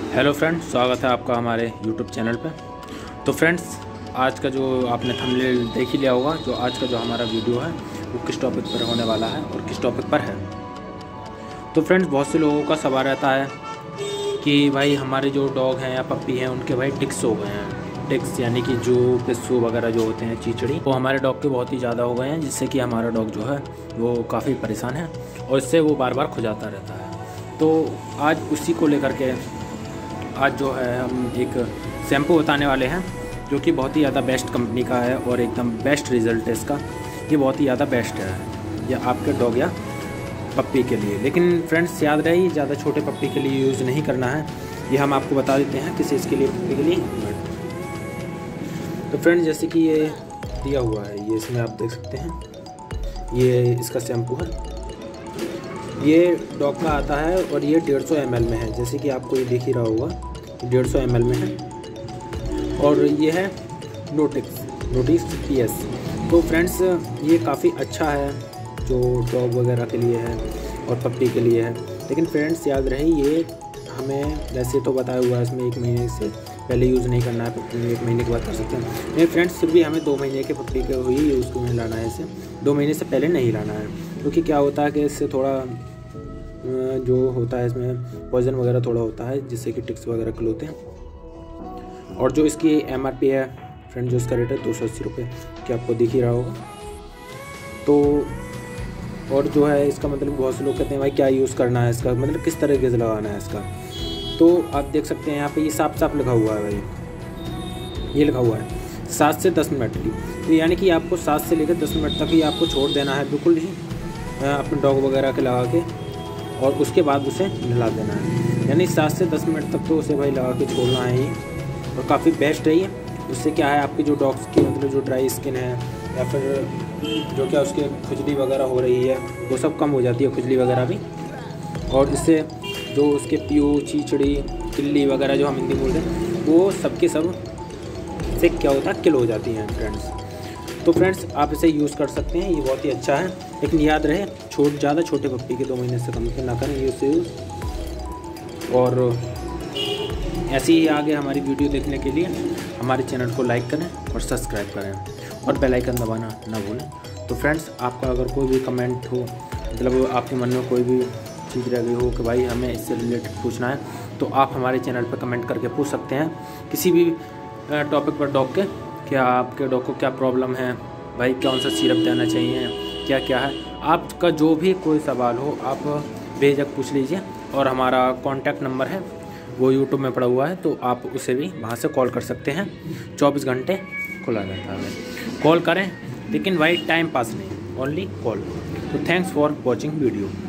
Hello friends, स्वागत है आपका हमारे यूट्यूब चैनल पे। तो फ्रेंड्स, आज का जो आपने थंबनेल देख ही लिया होगा, जो आज का जो हमारा वीडियो है वो किस टॉपिक पर होने वाला है और किस टॉपिक पर है। तो फ्रेंड्स, बहुत से लोगों का सवाल रहता है कि भाई हमारे जो डॉग हैं या पप्पी हैं उनके भाई टिक्स हो गए हैं। टिक्स यानी कि जो पिस्सू वगैरह जो होते हैं, चीचड़ी, वो हमारे डॉग के बहुत ही ज़्यादा हो गए हैं, जिससे कि हमारा डॉग जो है वो काफ़ी परेशान है और इससे वो बार बार खुजाता रहता है। तो आज उसी को लेकर के आज जो है हम एक शैम्पू बताने वाले हैं, जो कि बहुत ही ज़्यादा बेस्ट कंपनी का है और एकदम बेस्ट रिज़ल्ट है इसका। ये बहुत ही ज़्यादा बेस्ट है ये आपके डॉग या पप्पी के लिए। लेकिन फ्रेंड्स, याद रहे, ये ज़्यादा छोटे पप्पी के लिए यूज़ नहीं करना है। ये हम आपको बता देते हैं किसी इसके लिए, पप्पी के लिए। तो फ्रेंड्स, जैसे कि ये दिया हुआ है, ये इसमें आप देख सकते हैं, ये इसका शैम्पू है। ये डॉग का आता है और ये 150 ml में है, जैसे कि आपको ये दिख ही रहा होगा, 150 ml में है। और ये है नोटिक्स PS। तो फ्रेंड्स, ये काफ़ी अच्छा है जो डॉग वगैरह के लिए है और पप्पी के लिए है। लेकिन फ्रेंड्स, याद रहे, ये हमें वैसे तो बताया हुआ है इसमें 1 महीने से पहले यूज़ नहीं करना है, 1 महीने के बाद कर सकते हैं। लेकिन फ्रेंड्स, फिर भी हमें 2 महीने के पप्पी के ही यूज़ में लाना है इसे, 2 महीने से पहले नहीं लाना है। क्योंकि क्या होता है कि इससे थोड़ा जो होता है इसमें पॉइजन वगैरह थोड़ा होता है, जिससे कि टिक्स वगैरह किल होते हैं। और जो इसकी MRP है फ्रेंड, जो इसका रेट है 280 रुपये, क्या आपको दिख ही रहा होगा। तो और जो है इसका मतलब, बहुत से लोग कहते हैं भाई क्या यूज़ करना है इसका, मतलब किस तरीके से लगाना है इसका। तो आप देख सकते हैं यहाँ पे ये साफ साफ लिखा हुआ है भाई, ये लिखा हुआ है 7 से 10 मिनट की। तो यानी कि आपको 7 से लेकर 10 मिनट तक ही आपको छोड़ देना है, बिल्कुल ही अपने डॉग वगैरह के लगा के, और उसके बाद उसे नहला देना है। यानी 7 से 10 मिनट तक तो उसे भाई लगा के छोड़ना है ही, और काफ़ी बेस्ट है ये। उससे क्या है, आपकी जो डॉग्स की मतलब जो ड्राई स्किन है या फिर जो क्या उसके खुजली वगैरह हो रही है, वो सब कम हो जाती है, खुजली वगैरह भी। और इससे जो उसके प्यू, चीचड़ी, किल्ली वगैरह जो हम हिंदी बोलते हैं, वो सबके सब से क्या होता है, किल हो जाती हैं फ्रेंड्स। तो फ्रेंड्स, आप इसे यूज़ कर सकते हैं, ये बहुत ही अच्छा है। लेकिन याद रहे, ज़्यादा छोटे पप्पी के 2 महीने से कम के ना करें यूज़। और ऐसे ही आगे हमारी वीडियो देखने के लिए हमारे चैनल को लाइक करें और सब्सक्राइब करें और बेल आइकन दबाना ना भूलें। तो फ्रेंड्स, आपका अगर कोई भी कमेंट हो, मतलब आपके मन में कोई भी चीज़ रह गई हो कि भाई हमें इससे रिलेटेड पूछना है, तो आप हमारे चैनल पर कमेंट करके पूछ सकते हैं किसी भी टॉपिक पर डॉग के। क्या आपके डॉग को क्या प्रॉब्लम है, भाई कौन सा सिरप देना चाहिए, क्या क्या है, आपका जो भी कोई सवाल हो आप बेझिझक पूछ लीजिए। और हमारा कॉन्टैक्ट नंबर है वो यूट्यूब में पड़ा हुआ है, तो आप उसे भी वहाँ से कॉल कर सकते हैं। 24 घंटे खुला रहता है, कॉल करें, लेकिन भाई टाइम पास नहीं, ओनली कॉल। तो थैंक्स फॉर वॉचिंग वीडियो।